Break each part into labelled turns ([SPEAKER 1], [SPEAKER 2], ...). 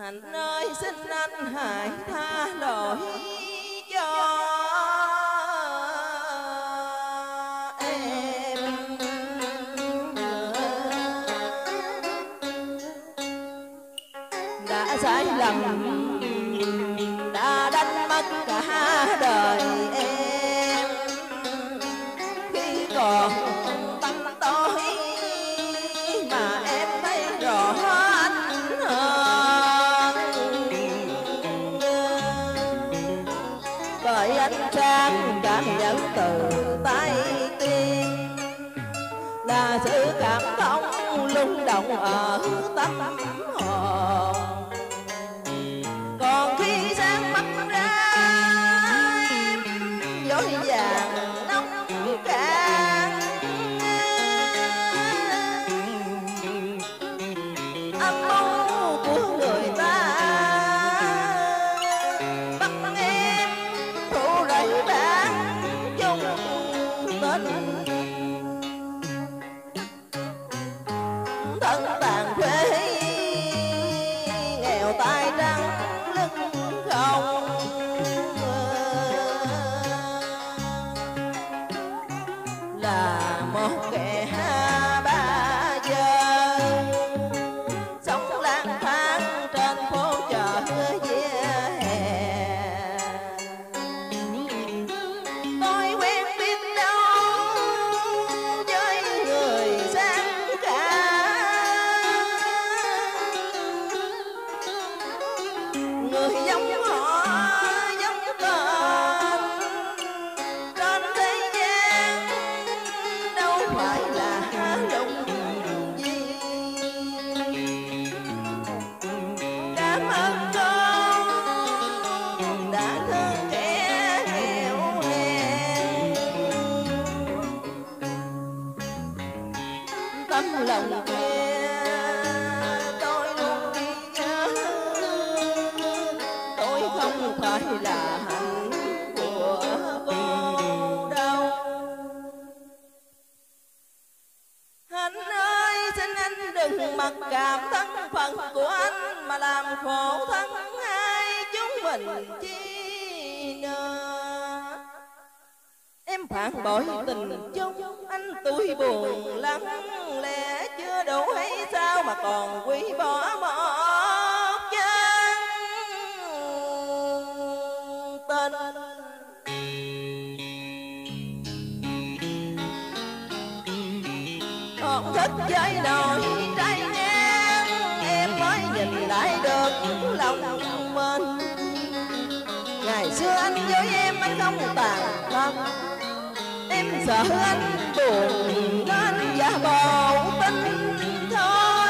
[SPEAKER 1] Hạnh ơi xin anh hãy tha lỗi cho em. Đã sai lầm đã đánh mất cả đời em, khi còn tâm tối mà em thấy rõ anh hơn. Bởi anh Trang cảm nhận từ tay tiên là sự cảm thông lung động ở tâm hồn. Còn khi sáng mắt ra em dối vàng nóng can, âm mưu của người ta bắt em thu rẫy bán chung tình. Thân tàn quê nghèo tay trắng lưng không, là một kẻ ba giờ sống lang thang trên phố chợ vỉa hè. Tôi quen biết đâu với người sang cả, người giống họ giống tên trên thế gian, đâu phải là lùng gì. Cảm ơn con đã thương kẻ nghèo hèn, tấm lòng kia tôi luôn ghi nhớ. Tôi không phải là hạnh của cô đâu. Anh ơi xin anh đừng mặc cảm thân phận của anh mà làm khổ thân hai chúng mình chi nữa. Em phản bội tình chung, anh tôi buồn lắm, lẽ chưa đủ hay sao mà còn quý bỏ một chân tình. Còn thức với nỗi trái ngang, em mới nhìn lại được lòng mình. Ngày xưa anh với em anh không tàn thân, em sợ anh buồn nên giả bộ tin thôi.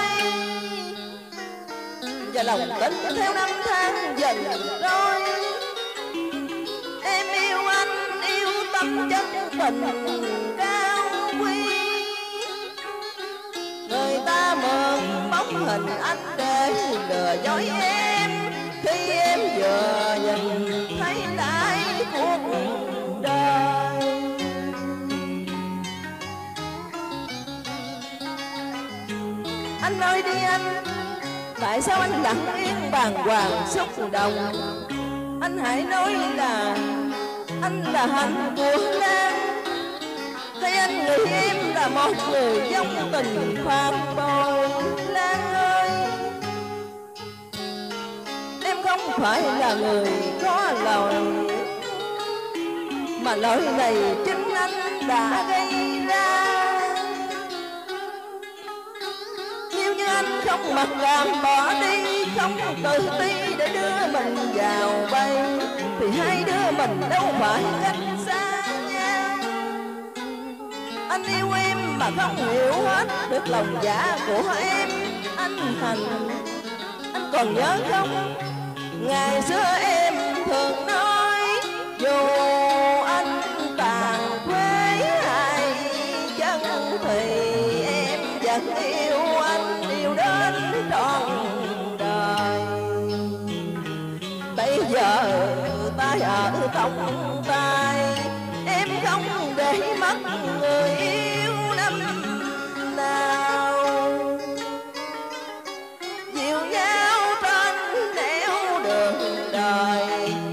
[SPEAKER 1] Và lòng tin theo năm tháng dần trôi, em yêu anh yêu tâm chân tình cao quý. Người ta mượn bóng hình anh để lừa dối em, khi em vừa nhìn thấy lại cuộc đời. Anh ơi đi anh, tại sao anh lặng yên bàng hoàng xúc động? Anh hãy nói là anh là hạnh của Lan, hay anh nghĩ em là một người dông tình phản bội? Lan ơi, em không phải là người có lỗi, mà lỗi này chính anh đã gây ra. Nếu như anh không mặc cảm bỏ đi, không tự ti để đưa mình vào bay, thì hai đứa mình đâu phải cách xa nhau. Anh yêu em mà không hiểu hết được lòng dạ của em. Anh Thành, anh còn nhớ không? Ngày xưa em thường nói dù anh tàn quê hai chân thì em vẫn yêu anh, yêu đến trọn đời. Bây giờ tay ở trong tay, em không để mất người yêu năm nào. Dìu nhau trên hoài.